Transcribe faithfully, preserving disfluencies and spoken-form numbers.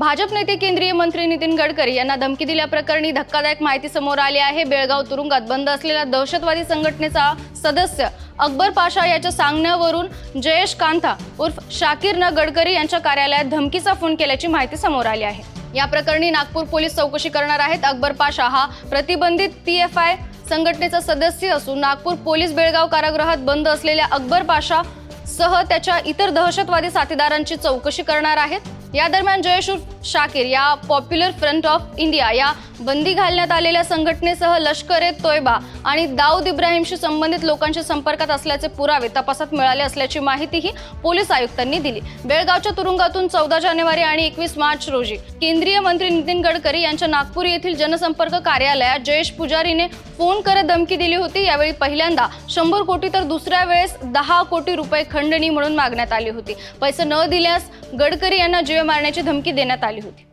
भाजप नेते केंद्रीय मंत्री नितीन गडकरी यांना धमकी दिल्याप्रकरणी धक्कादायक माहिती समोर आली आहे। बेळगाव तुरुंगात बंद असलेल्या दहशतवादी संघटनेचा सदस्य अकबर पाशा याच्या सांगण्यावरून जयेश कांथा उर्फ शाकीरनं गडकरी यांच्या कार्यालयात धमकीचा फोन केल्याची माहिती समोर आली आहे। या प्रकरणी नागपूर पोलीस चौकशी करणार आहेत। अकबर पाशा हा प्रतिबंधित पीएफआय संघटनेचा सदस्य असून नागपूर पोलीस बेळगाव कारागृहात बंद असलेल्या अकबर पाशा सह त्याच्या इतर दहशतवादी साथीदारांची चौकशी करणार आहेत। या दरम्यान जयेश उर्फ शाकीर या पॉप्युलर फ्रंट ऑफ इंडिया या बंदी घालण्यात आलेल्या संघटनेसह लष्कर ए तोयबा आणि दाऊद इब्राहिमशी संबंधित लोकांच्या संपर्कात असल्याचे पुरावे तपासात मिळाले असल्याची माहितीही पोलीस आयुक्तांनी दिली। बेळगावच्या तुरुंगातून चौदा जानेवारी आणि एकवीस मार्च रोजी केंद्रीय मंत्री नितीन गडकरी यांच्या नागपूर येथील जनसंपर्क कार्यालयात जयेश पुजारीने फोन करत धमकी दिली होती। यावेळी पहिल्यांदा शंभर कोटी तर दुसऱ्या वेळेस दहा कोटी रुपये खंडणी म्हणून मागण्यात आली होती। पैसे न दिल्यास गडकरी यांना जीवे मारण्याची धमकी देण्यात आली होती।